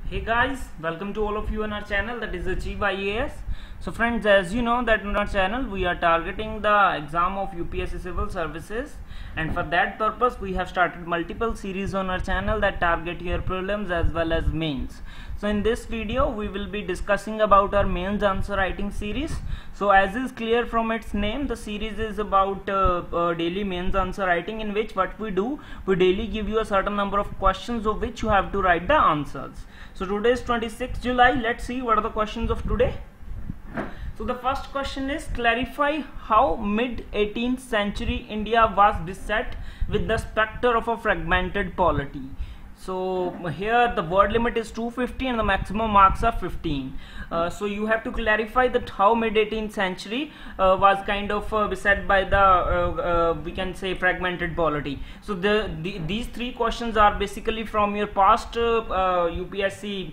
Hey guys, welcome to all of you on our channel, that is Achieve IAS. So friends, as you know that on our channel we are targeting the exam of UPSC Civil Services, and for that purpose we have started multiple series on our channel that target your prelims as well as mains. So in this video we will be discussing about our mains answer writing series. So as is clear from its name, the series is about daily mains answer writing, in which what we do, we daily give you a certain number of questions of which you have to write the answers. So today is 26th July. Let's see what are the questions of today. So the first question is, clarify how mid-18th century India was beset with the spectre of a fragmented polity. So here the word limit is 250 and the maximum marks are 15. So you have to clarify that how mid-18th century was kind of beset by the we can say fragmented polity. So these three questions are basically from your past UPSC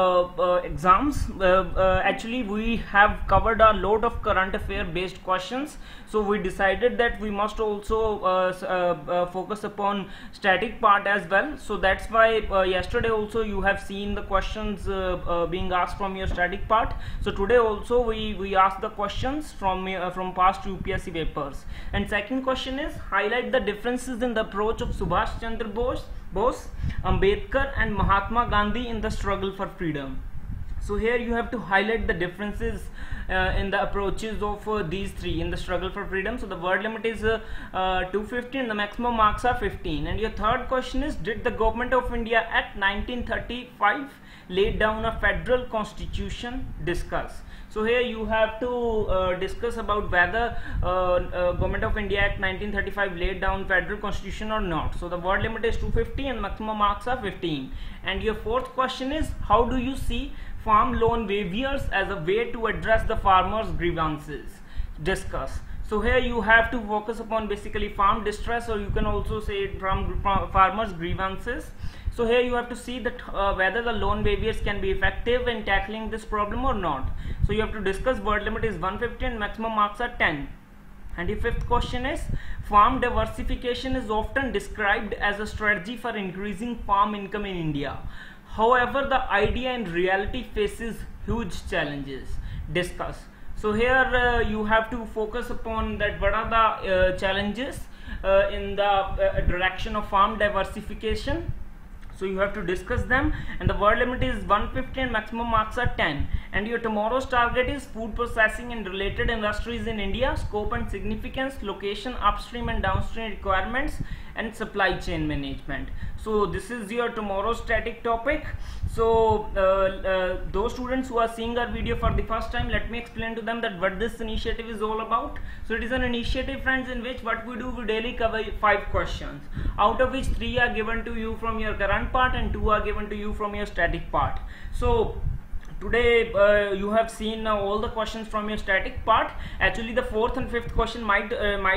exams. Actually we have covered a lot of current affair based questions, so we decided that we must also focus upon static part as well. So that's why yesterday also you have seen the questions being asked from your static part. So today also we ask the questions from past UPSC papers. And second question is, highlight the differences in the approach of Subhash Chandra Bose, Ambedkar and Mahatma Gandhi in the struggle for freedom. So here you have to highlight the differences in the approaches of these three in the struggle for freedom. So the word limit is 250 and the maximum marks are 15. And your third question is, did the Government of India Act 1935 lay down a federal constitution? Discuss. So here you have to discuss about whether Government of India Act 1935 laid down federal constitution or not. So the word limit is 250 and maximum marks are 15. And your fourth question is, how do you see farm loan waivers as a way to address the farmers' grievances? Discuss. So here you have to focus upon basically farm distress, or you can also say from farmers' grievances. So here you have to see that whether the loan waivers can be effective in tackling this problem or not. So you have to discuss. Word limit is 150 and maximum marks are 10. And the fifth question is, farm diversification is often described as a strategy for increasing farm income in India. However, the idea in reality faces huge challenges. Discuss. So here you have to focus upon that what are the challenges in the direction of farm diversification. So you have to discuss them, and the word limit is 150 and maximum marks are 10. And your tomorrow's target is food processing and related industries in India, scope and significance, location, upstream and downstream requirements, and supply chain management. So this is your tomorrow's static topic. So those students who are seeing our video for the first time, let me explain to them that what this initiative is all about. So it is an initiative, friends, in which what we do, we daily cover 5 questions, out of which 3 are given to you from your current part and 2 are given to you from your static part. So today you have seen all the questions from your static part. Actually the 4th and 5th question might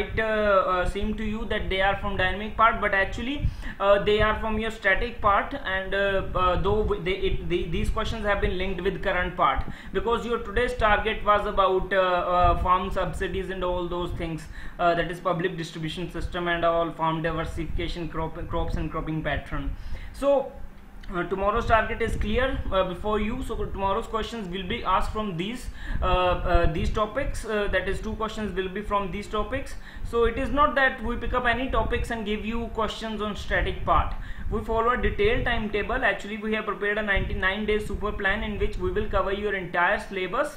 seem to you that they are from dynamic part, but actually they are from your static part. And though these questions have been linked with current part, because your today's target was about farm subsidies and all those things, that is public distribution system and all, farm diversification, crops and cropping pattern. So tomorrow's target is clear before you. So tomorrow's questions will be asked from these topics, that is 2 questions will be from these topics. So it is not that we pick up any topics and give you questions on static part. We follow a detailed timetable. Actually we have prepared a 99-day super plan in which we will cover your entire syllabus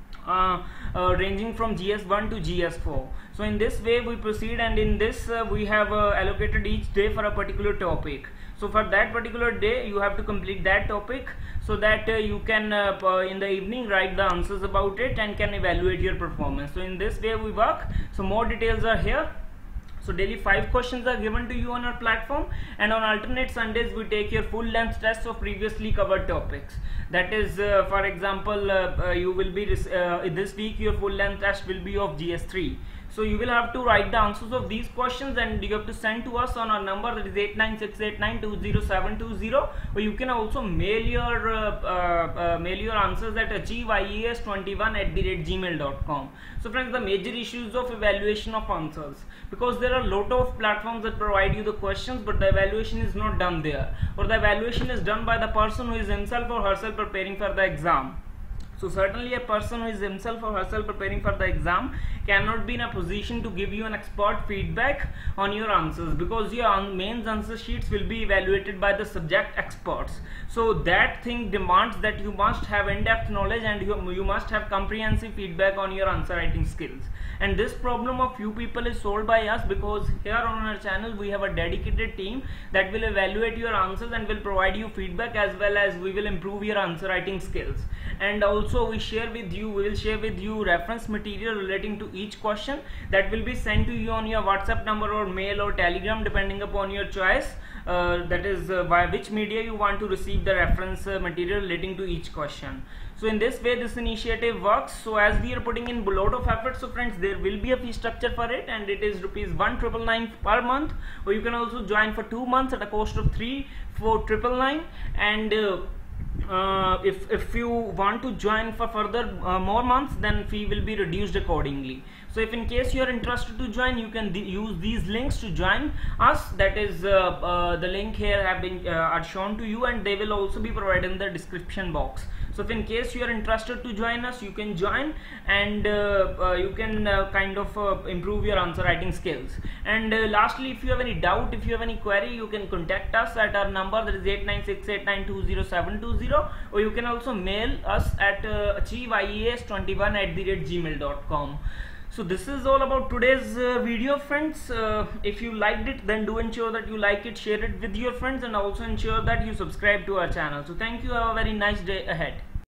ranging from GS1 to GS4. So in this way we proceed, and in this we have allocated each day for a particular topic. So for that particular day you have to complete that topic, so that you can in the evening write the answers about it and can evaluate your performance. So in this way we work. So more details are here. So daily 5 questions are given to you on our platform, and on alternate Sundays we take your full length tests of previously covered topics. That is for example you will be this week your full length test will be of GS3. So you will have to write the answers of these questions and you have to send to us on our number, that is 89689207220, or you can also mail your answers at achieveIAS21@gmail.com. So friends, the major issues of evaluation of answers, because there are a lot of platforms that provide you the questions but the evaluation is not done there, or the evaluation is done by the person who is himself or herself preparing for the exam. So certainly a person who is himself or herself preparing for the exam cannot be in a position to give you an expert feedback on your answers, because your main answer sheets will be evaluated by the subject experts. So that thing demands that you must have in-depth knowledge and you must have comprehensive feedback on your answer writing skills. And this problem of few people is solved by us, because here on our channel we have a dedicated team that will evaluate your answers and will provide you feedback, as well as we will improve your answer writing skills. And also we will share with you reference material relating to each question that will be sent to you on your WhatsApp number or mail or Telegram, depending upon your choice, that is by which media you want to receive the reference material relating to each question. So in this way this initiative works. So as we are putting in a lot of effort, so friends, there will be a fee structure for it, and it is ₹1,999 per month, or you can also join for 2 months at a cost of ₹3,499. And if you want to join for further more months, then fee will be reduced accordingly. So if in case you are interested to join, you can use these links to join us. That is the link here have been are shown to you, and they will also be provided in the description box. So if in case you are interested to join us, you can join, and you can kind of improve your answer writing skills. And lastly, if you have any doubt, if you have any query, you can contact us at our number, that is 89689207220, or you can also mail us at achieveIAS21@gmail.com. So this is all about today's video, friends. If you liked it, then do ensure that you like it, share it with your friends, and also ensure that you subscribe to our channel. So thank you. Have a very nice day ahead.